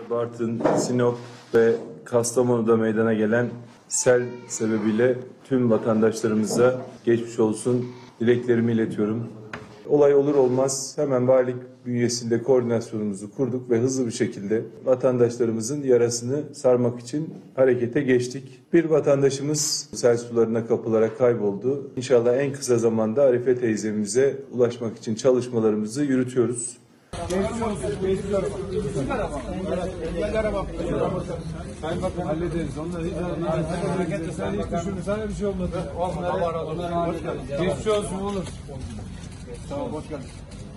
Bartın, Sinop ve Kastamonu'da meydana gelen sel sebebiyle tüm vatandaşlarımıza geçmiş olsun dileklerimi iletiyorum. Olay olur olmaz hemen valilik bünyesinde koordinasyonumuzu kurduk ve hızlı bir şekilde vatandaşlarımızın yarasını sarmak için harekete geçtik. Bir vatandaşımız sel sularına kapılarak kayboldu. İnşallah en kısa zamanda Arife teyzemize ulaşmak için çalışmalarımızı yürütüyoruz. Geçmiş olsun, geçmiş olsun. Sayın Bakan hallederiz. Onları hiç hareketli. Sen hiç düşünme. Sana bir şey olmadı. Geçmiş olsun olur. Tamam, hoş geldin.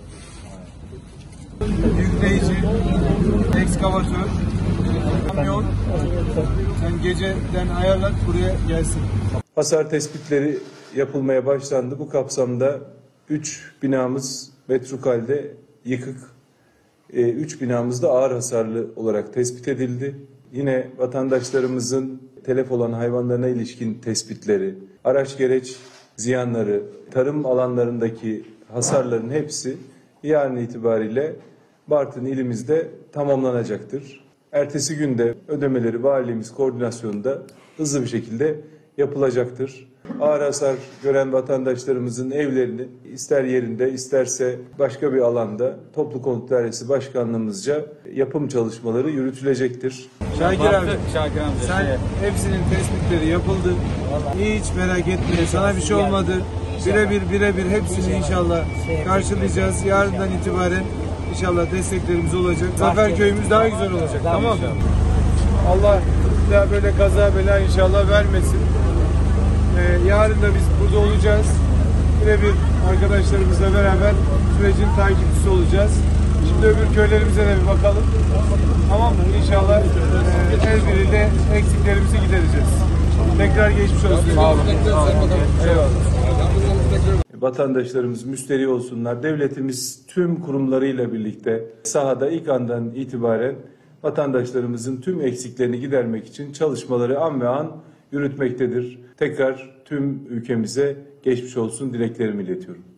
Yükleyici, ekskavatör, kamyon. Sen geceden ayarlat buraya gelsin. Hasar tespitleri yapılmaya başlandı. Bu kapsamda 3 binamız metruk halde yıkık. 3 binamız da ağır hasarlı olarak tespit edildi. Yine vatandaşlarımızın telef olan hayvanlarına ilişkin tespitleri, araç gereç ziyanları, tarım alanlarındaki hasarların hepsi yarın itibariyle Bartın ilimizde tamamlanacaktır. Ertesi günde ödemeleri valiliğimiz koordinasyonunda hızlı bir şekilde yapılacaktır. Ağır hasar gören vatandaşlarımızın evlerini ister yerinde isterse başka bir alanda Toplu Konut Dairesi Başkanlığımızca yapım çalışmaları yürütülecektir. Şakir abi, sen hepsinin tespitleri yapıldı. Hiç merak etme, sana bir şey olmadı. Birebir hepsini inşallah karşılayacağız. Yarından itibaren inşallah desteklerimiz olacak. Zafer köyümüz daha güzel olacak, tamam mı? Allah da böyle kaza bela inşallah vermesin. Yarın da biz burada olacağız. Birebir arkadaşlarımızla beraber sürecin takipçisi olacağız. Şimdi öbür köylerimize de bir bakalım. Tamam mı? İnşallah el birliğiyle eksiklerimizi gidereceğiz. Tekrar geçmiş olsun. Sağ olun. Eyvallah. Vatandaşlarımız müsterih olsunlar. Devletimiz tüm kurumlarıyla birlikte sahada ilk andan itibaren vatandaşlarımızın tüm eksiklerini gidermek için çalışmaları an ve an yürütmektedir. Tekrar tüm ülkemize geçmiş olsun dileklerimi iletiyorum.